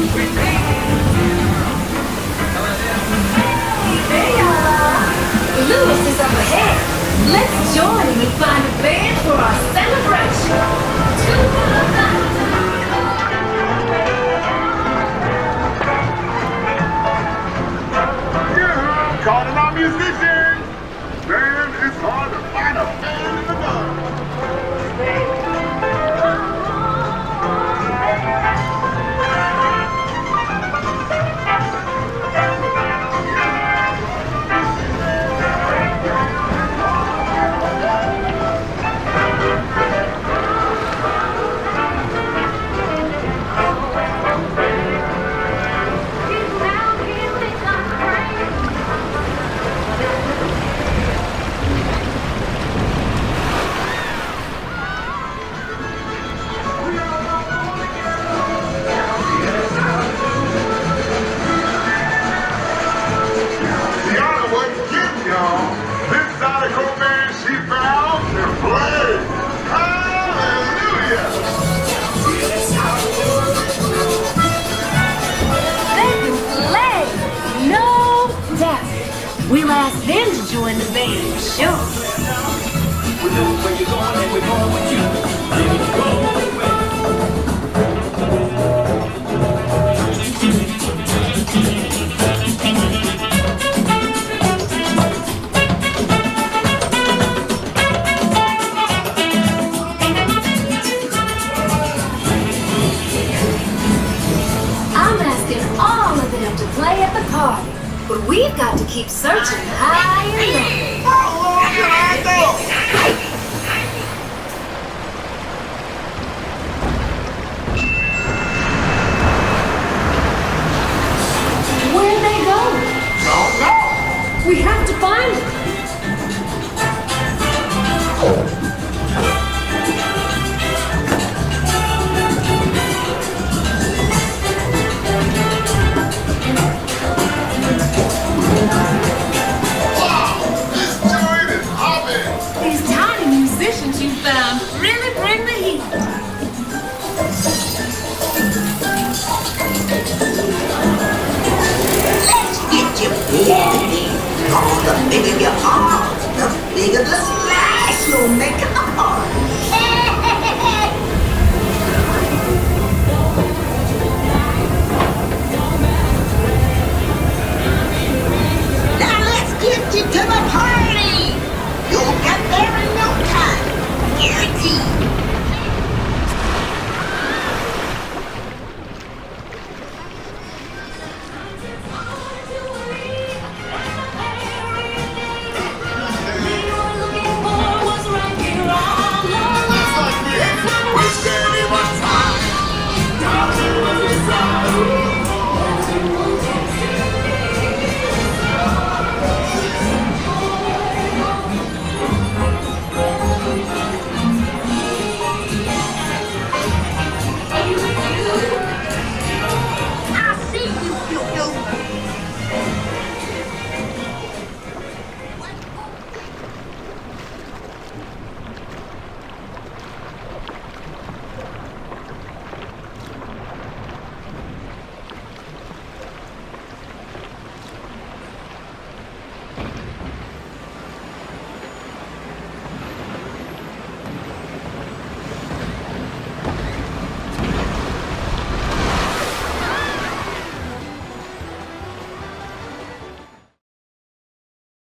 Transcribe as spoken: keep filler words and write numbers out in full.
Hey, y'all! Louis is up ahead. Let's join him and find a band for our celebration. Yeah, calling our musicians. Man, it's hard to find a band in the dark. We'll ask them to join the band, sure. We know where you're going and we're going with you. Ready to go. I'm asking all of them to play at the party. But we've got to keep searching high and low. How long can I go?